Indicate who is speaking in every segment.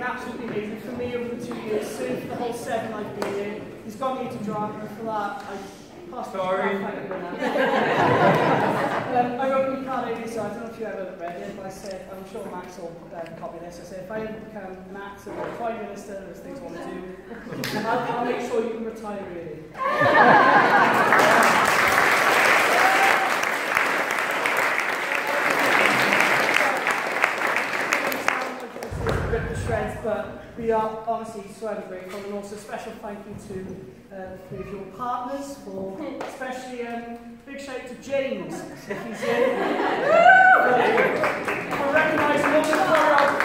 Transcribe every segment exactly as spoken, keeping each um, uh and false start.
Speaker 1: absolutely amazing. For me, over the two years, served the whole seven I've been here. He's got me into drama, and for that, I passed
Speaker 2: Sorry.
Speaker 1: um, I wrote me card over, so I don't know if you ever read it, but I said, I'm sure Max will um, copy this. I said, if I ever become Max or Prime Minister, there's things I want to do, I'll, I'll make sure you can retire early. Shreds, but we are honestly so grateful, and also a special thank you to uh, three of your partners, for especially um, big shout out to James if he's in. For recognising what we've got.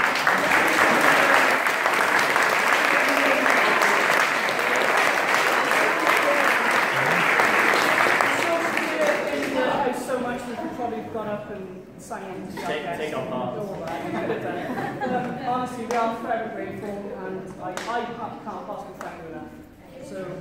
Speaker 1: So much we could probably have gone up and sang and
Speaker 2: take, take on part.
Speaker 1: Um, honestly, we are forever grateful, and I, I can't possibly thank you enough. So.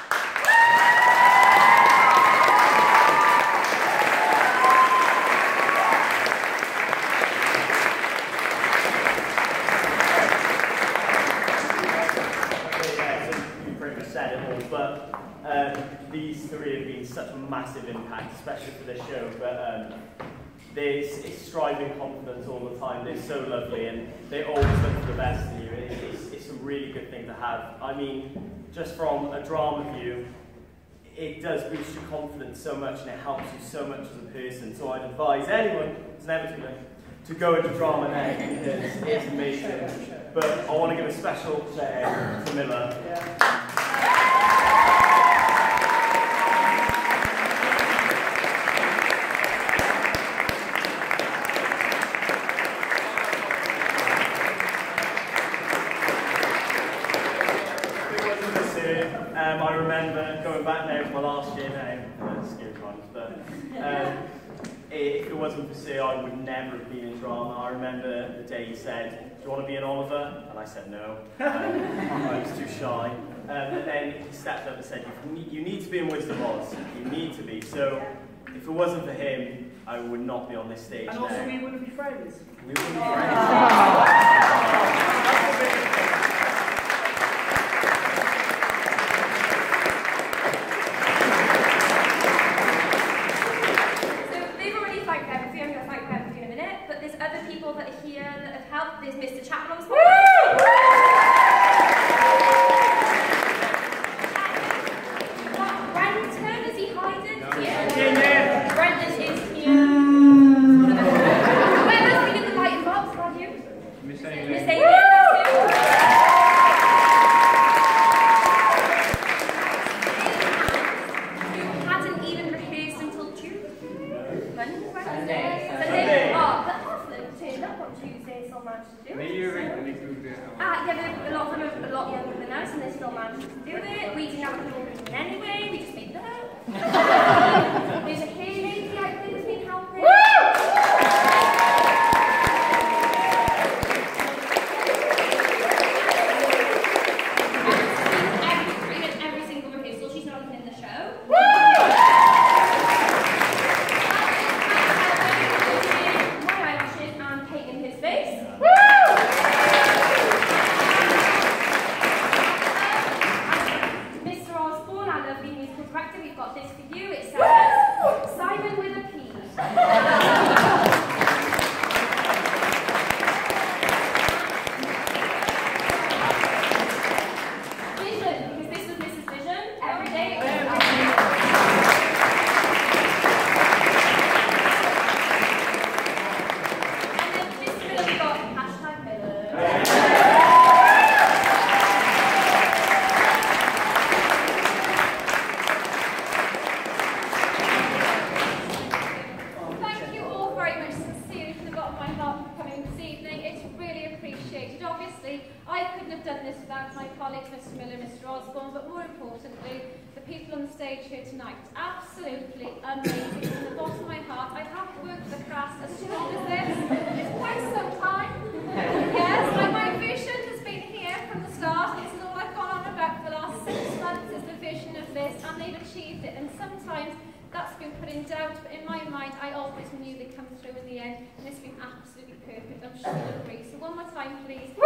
Speaker 2: Okay, yeah, so you pretty much said it all, but um, these three have been such a massive impact, especially for this show. But um, There's it's striving confidence all the time. They're so lovely, and they always look for the best in you. It, it's, it's a really good thing to have. I mean, just from a drama view, it does boost your confidence so much, and it helps you so much as a person. So I'd advise anyone who's never too late to go into drama now, because it's amazing. But I want to give a special shout out to Miller.
Speaker 1: Yeah.
Speaker 2: Um, I remember going back now to my last year now, uh, scary times, but um, if it wasn't for Sir, I would never have been in drama. I remember the day he said, "Do you want to be an Oliver?" And I said no. Um, I was too shy. Um, and then he stepped up and said, you need, you need to be in Wisdom Oz. You need to be. So if it wasn't for him, I would not be on this stage
Speaker 1: and
Speaker 2: now.
Speaker 1: also we wouldn't be friends.
Speaker 2: We wouldn't be friends.
Speaker 3: that are here that have helped. There's Mister Chapman on the Brenton, is he hiding? No. Yeah. Yeah. Brenton is here. Whoever's been in the lighting box, have you? Miss Amy. Miss Amy, that's you. Who hadn't even rehearsed until June? When? Sunday. Sunday. Oh, but not on Tuesday, so much to do it. Ah, yeah, a lot of them are a lot younger than us, and they still managed to do it. We didn't have a children anyway, we just made them up. There's a hair lady out there that's been helping. Every, every, every single rehearsal, she's not even in the show. Through in the end, and it's been absolutely perfect. I'm sure you'll agree. So one more time, please.